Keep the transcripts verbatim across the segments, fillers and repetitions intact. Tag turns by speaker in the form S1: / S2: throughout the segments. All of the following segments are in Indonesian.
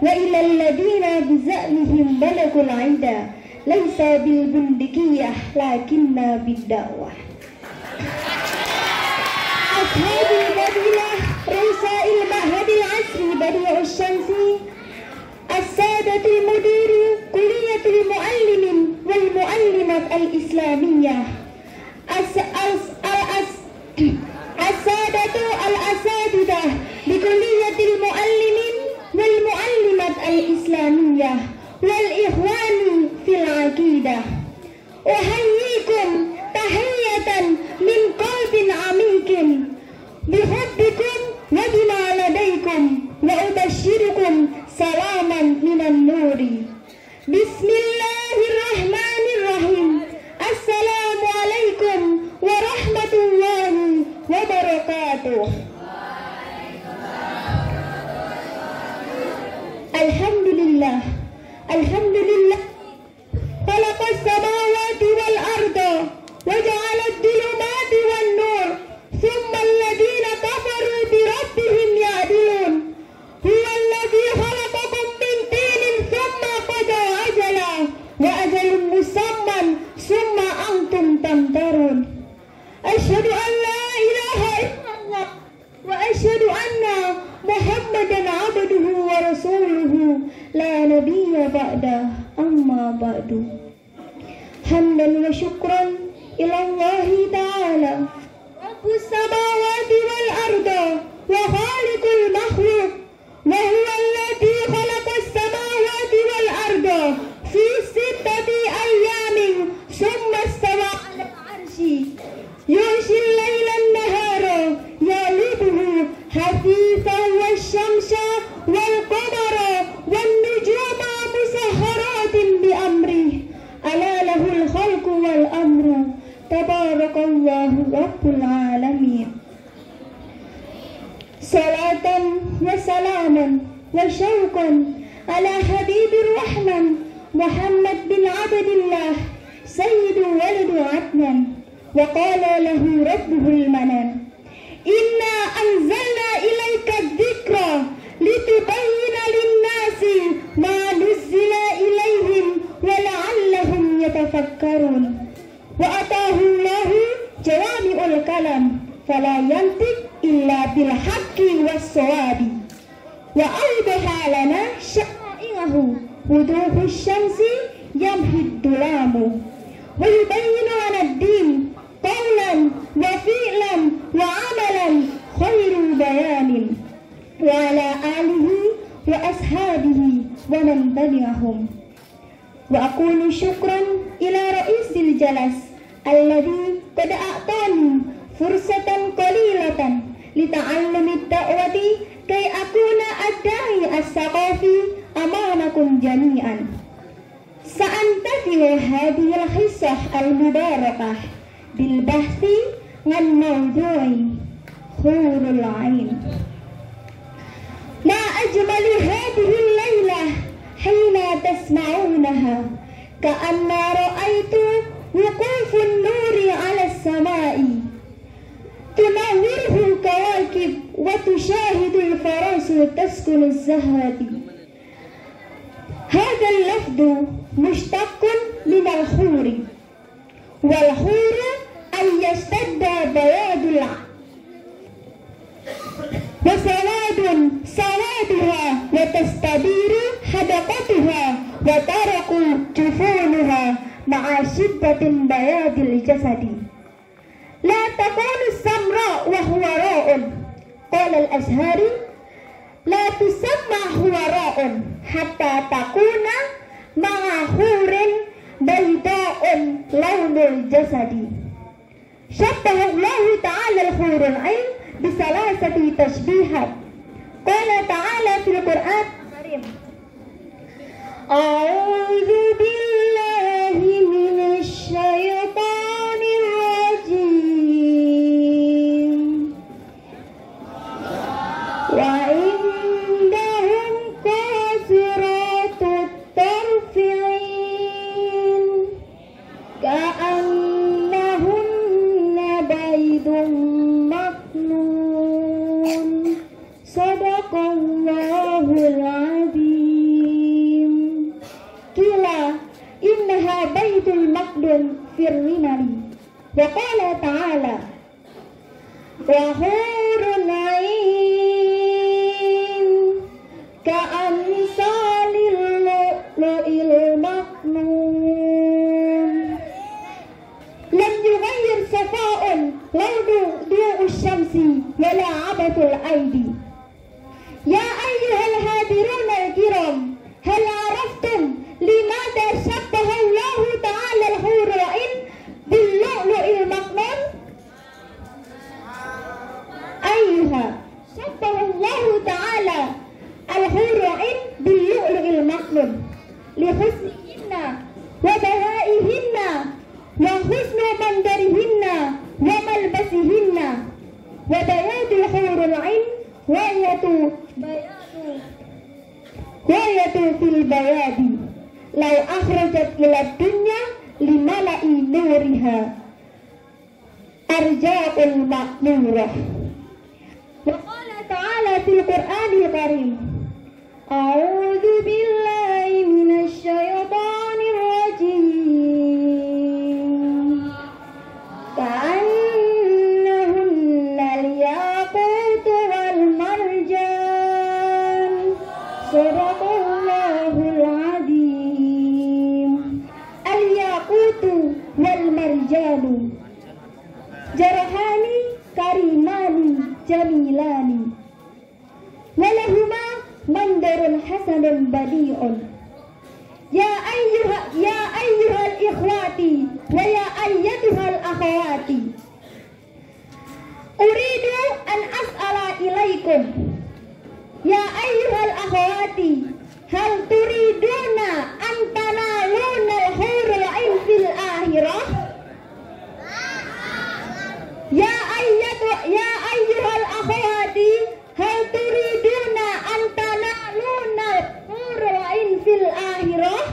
S1: وإلى الذين بزعمهم بلغوا العدا ليس بالبندقية لكن بالدعوة. أصحاب الفضيلة رؤساء المعهد العصري بديع الشمسي، السادة المدير كلية المعلم والمعلمات الإسلامية، السادة الأساتذة بكلية المعلمين والمعلمات الإسلامية والإخوان في العقيدة، أحييكم تحية من قلب عميق بحبكم وبما لديكم، وأبشركم سلاما من النور. بسم الله الرحمن الرحيم. السلام عليكم ورحمة الله وبركاته. الحمد لله الحمد لله خلق السماوات والأرض وجعل الظلمات والنور ثم الذين كفروا بربهم يعدلون. هو الذي خلقكم من طين ثم قضى أجلا وأجل مسمى ثم أنتم تمترون. أشهد أن لا إله إلا الله وأشهد أن محمدا عبده ورسوله لا نبي بعده. أما بعد، حمدا وشكرا إلى الله تعالى رب السماوات والأرض وخالق المخلوق، وهو الذي خلق السماوات والأرض في ستة أيام ثم استوى على العرش يغشي الليل النهار يطلبه حثيثا والشمس والقمر والنجوم مسخرات بأمره ألا له الخلق والأمر تبارك الله رب العالمين. صلاة وسلاما وشوقا على حبيب الرحمن محمد بن عبد الله سيد ولد عدنان. وقال له ربه المنان إنا أنزلنا إليك الذكر لتبين للناس ما نزل إليهم ولعلهم يتفكرون. وأتاه الله جوامع الكلام فلا ينطق إلا بالحق والصواب، وأوضح لنا شرائعه وضوح الشمس يمحي الظلام، ويبين لنا الدين قولا وفعلا وعملا خير بيان، وعلى آله وأصحابه ومن تبعهم. وأقول شكرا إلى رئيس الجلس الذي قد أعطاني فرصة قليلة لتعلم الدعوة كي أكون الداعي الثقافي أمامكم جميعا. سأنتهي هذه الحصة المباركة بالبحث عن موضوع حور العين. ما أجمل هذه الليلة حين تسمعونها، كأن رأيت وقوف النور على السماء تنوره الكواكب وتشاهد الفرس تسكن الزهرة. هذا اللفظ مشتق من الحور، والحور أن يشتد بياض العين وسواد سوادها وتستدير حدقتها وترق جفونها مع شدة بياض الجسد. لا تكون السمراء وهو راء، قال الأزهري لا تسمى حوراء حتى تكون مع حور بيضاء لون الجسد. شبه الله تعالى الحور العين بثلاثة تشبيهات. قال تعالى في القرآن الكريم أعوذ بالله من الشيطان الرجيم وعندهم قاصرات الطرف عين كأنهن بيض مكنون. صدق الله العظيم. firminali. Wa qala ta'ala wa hurun 'ain ka'amsalil lu'lu'il maknun lam yughayyir safa'un law du'u syamsi wala 'abathul aidi. Ya ayyuhal hadiruna al-kiram, hal 'araftum limada syabbaha Allah ta'ala al-hurul 'ain bil lu'lu'il maknun? Ayyuha syabbaha Allah ta'ala al-hurul 'ain bil lu'lu'il maknun li husnihinna wa bahaihinna wa husnu mandarihinna wa malbasihinna wa bayadul hurul 'ain wa yatu bayatu wa yatu fil bayadi law akhrajat ila dunya limala'i nuriha arja'ul ma'murah. Wa qala ta'ala fil Qur'anil Karim a'udzu billahi minasy syaithanir rajim ka'annahunna al-yaqut wal marjan sadaqallahul azim. Al-yaqutu wal marjanu jarahani karimani jamilani walahuma mandarun hasanun badi'un. Ya ayyuha ya ayyuhal ikhwati wa ya ayyatuhal akhawati, uridu an as'ala ilaikum ya ayyuhal akhawati, hal turiduna an tanaluna al-hurul 'ain fil akhirah? Ya ayyatu ya ayyuhal akhawati, hal turiduna an tanaluna al-hurul 'ain fil akhirah?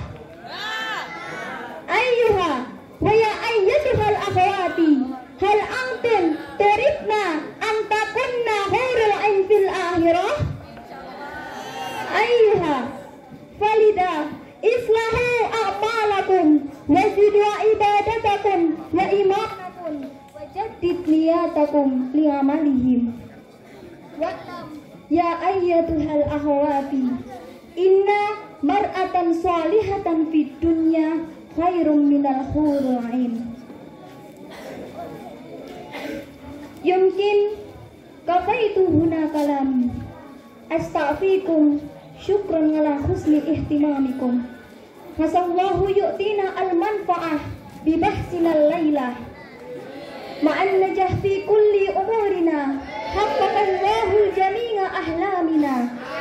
S1: Ayyuha wa ya ayyatuhal akhawati, hal antum turidna an takunna hurul 'ain fil akhirah? Ayyuha falida islahu a'malakum wa zidu ibadatakum wa imanakum wa jaddid niyatakum li'amalihim. Wa'lam ya ayyatuhal akhawati, inna mar'atan salihatan fid dunya khairum minal hurul 'ain. Yumkin kafaitu huna kalami, astaghfirukum syukran ala husni ihtimamikum. Hasallahu yu'tina al-manfa'ah bi bahsinal laylah ma'an najah fi kulli umurina haqqaqallahu jami'a ahlamina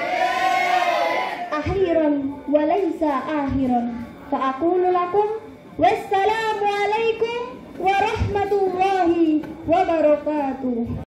S1: akhiran wa laysa akhiran. Fa aqulu lakum wassalamu alaikum warahmatullahi wabarakatuh.